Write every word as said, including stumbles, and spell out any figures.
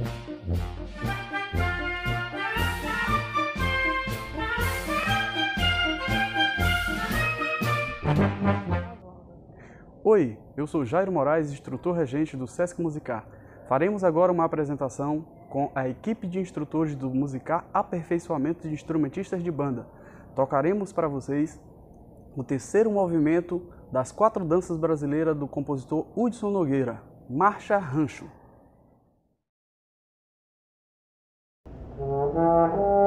Oi, eu sou Jairo Moraes, instrutor regente do Sesc Musicar. Faremos agora uma apresentação com a equipe de instrutores do Musicar Aperfeiçoamento de Instrumentistas de Banda. Tocaremos para vocês o terceiro movimento das quatro danças brasileiras do compositor Hudson Nogueira, Marcha Rancho.